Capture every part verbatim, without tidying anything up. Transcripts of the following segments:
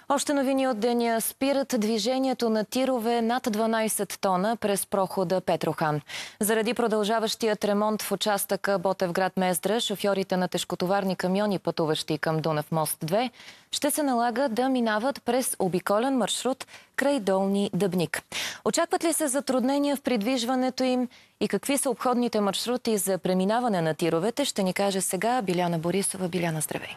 Още новини от деня: спират движението на тирове над дванайсет тона през прохода Петрохан. Заради продължаващият ремонт в участъка Ботевград-Мездра, шофьорите на тежкотоварни камиони, пътуващи към Дунав мост две, ще се налага да минават през обиколен маршрут край Долни Дъбник. Очакват ли се затруднения в придвижването им и какви са обходните маршрути за преминаване на тировете, ще ни каже сега Биляна Борисова. Биляна, здравей!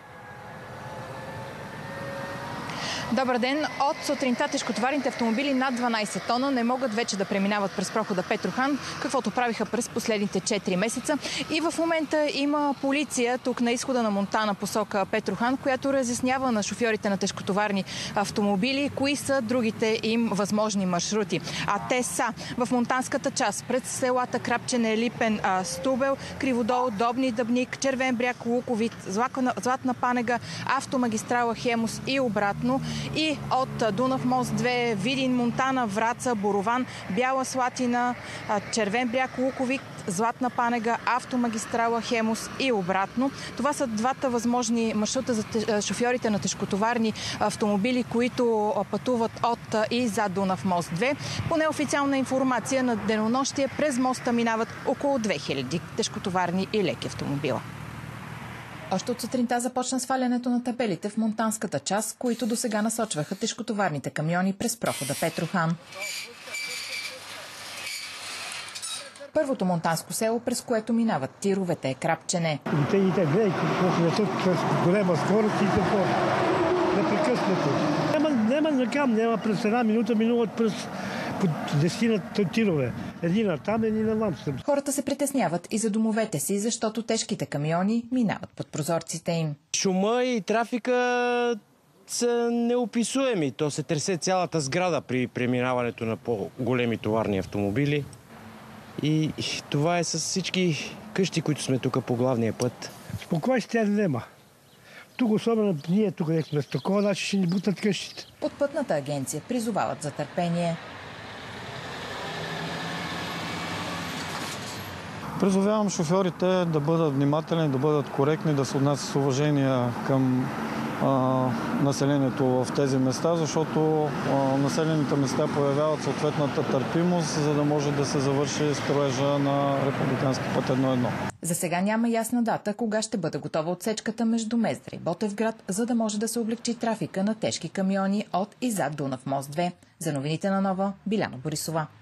Добър ден! От сутринта тежкотоварните автомобили над дванайсет тона не могат вече да преминават през прохода Петрохан, каквото правиха през последните четири месеца. И в момента има полиция тук на изхода на Монтана посока Петрохан, която разяснява на шофьорите на тежкотоварни автомобили кои са другите им възможни маршрути. А те са в монтанската част през селата Крапчене, Липен, Стубел, Криводол, Добни Дъбник, Червен бряг, Луковит, Златна Панега, автомагистрала Хемус и обратно. И от Дунав мост две, Видин, Монтана, Враца, Борован, Бяла Слатина, Червен бряг, Луковит, Златна Панега, автомагистрала Хемус и обратно. Това са двата възможни маршрута за шофьорите на тежкотоварни автомобили, които пътуват от и за Дунав мост две. По неофициална информация на денонощие през моста минават около две хиляди тежкотоварни и леки автомобила. Още от сутринта започна свалянето на табелите в монтанската част, които досега насочваха тежкотоварните камиони през прохода Петрохан. Първото монтанско село, през което минават тировете, е Крапчене. Те и те гледай, колко летят с голема скорост и какво непрекъснато. Няма, няма накам, няма през една минута минуват през по десетина тирове. Един там, един там. Хората се притесняват и за домовете си, защото тежките камиони минават под прозорците им. Шума и трафика са неописуеми. То се тресе цялата сграда при преминаването на по-големи товарни автомобили. И това е с всички къщи, които сме тук по главния път. Спокойствие нема. Тук особено ние, тук където сме с такова, значи ще ни бутат къщите. От пътната агенция призовават за търпение. Призовавам шофьорите да бъдат внимателни, да бъдат коректни, да се отнасят с уважение към а, населението в тези места, защото а, населените места появяват съответната търпимост, за да може да се завърши строежа на републикански път едно едно. За сега няма ясна дата кога ще бъде готова отсечката между Мездра и Ботевград, за да може да се облегчи трафика на тежки камиони от и зад Дунав мост две. За новините на Нова, Биляна Борисова.